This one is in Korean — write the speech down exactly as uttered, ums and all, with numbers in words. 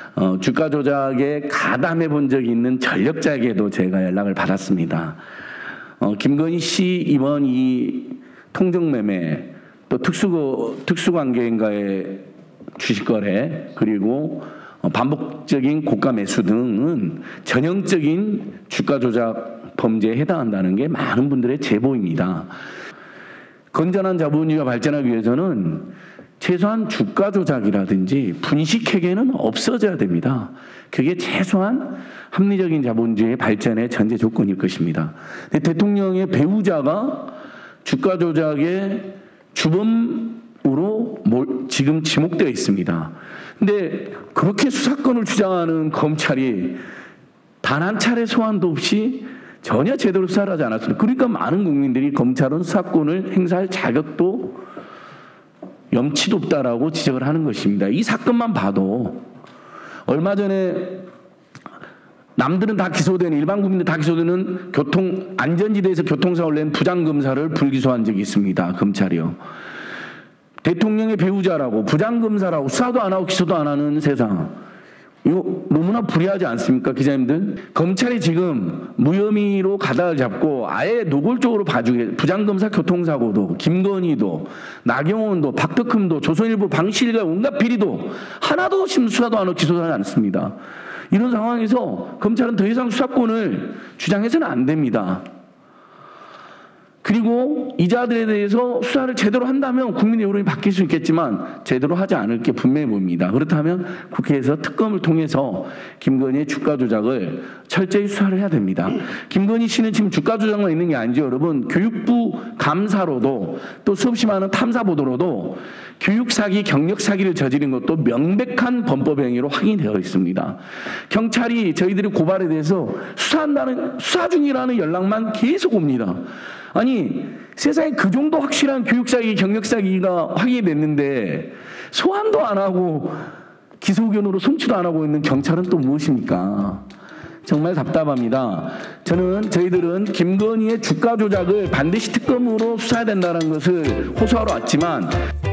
어, 주가 조작에 가담해 본 적이 있는 전력자에게도 제가 연락을 받았습니다. 어, 김건희 씨 이번 이 통정매매 또 특수, 특수관계인가의 주식거래 그리고 반복적인 고가 매수 등은 전형적인 주가 조작 범죄에 해당한다는 게 많은 분들의 제보입니다. 건전한 자본주의가 발전하기 위해서는 최소한 주가 조작이라든지 분식회계는 없어져야 됩니다. 그게 최소한 합리적인 자본주의의 발전의 전제 조건일 것입니다. 대통령의 배우자가 주가 조작의 주범으로 지금 지목되어 있습니다. 근데 그렇게 수사권을 주장하는 검찰이 단 한 차례 소환도 없이 전혀 제대로 수사를 하지 않았습니다. 그러니까 많은 국민들이 검찰은 수사권을 행사할 자격도 염치도 없다라고 지적을 하는 것입니다. 이 사건만 봐도 얼마 전에 남들은 다 기소되는 일반 국민들 다 기소되는 교통 안전지대에서 교통사고를 낸 부장검사를 불기소한 적이 있습니다. 검찰이요. 대통령의 배우자라고 부장검사라고 수사도 안 하고 기소도 안 하는 세상, 이거 너무나 불리하지 않습니까, 기자님들? 검찰이 지금 무혐의로 가닥을 잡고 아예 노골적으로 봐주게, 부장검사 교통사고도 김건희도 나경원도 박덕흠도 조선일보 방실과 온갖 비리도 하나도 수사도 안 하고 기소도 하지 않습니다. 이런 상황에서 검찰은 더 이상 수사권을 주장해서는 안 됩니다. 그리고 이자들에 대해서 수사를 제대로 한다면 국민의 여론이 바뀔 수 있겠지만 제대로 하지 않을 게 분명해 보입니다. 그렇다면 국회에서 특검을 통해서 김건희의 주가 조작을 철저히 수사를 해야 됩니다. 김건희 씨는 지금 주가 조작만 있는 게 아니죠, 여러분. 교육부 감사로도 또 수없이 많은 탐사 보도로도 교육사기, 경력사기를 저지른 것도 명백한 범법 행위로 확인되어 있습니다. 경찰이 저희들의 고발에 대해서 수사한다는, 수사 중이라는 연락만 계속 옵니다. 아니, 세상에 그 정도 확실한 교육사기, 경력사기가 확인이 됐는데 소환도 안 하고 기소 의견으로 송치도 안 하고 있는 경찰은 또 무엇입니까? 정말 답답합니다. 저는 저희들은 김건희의 주가 조작을 반드시 특검으로 수사해야 된다는 것을 호소하러 왔지만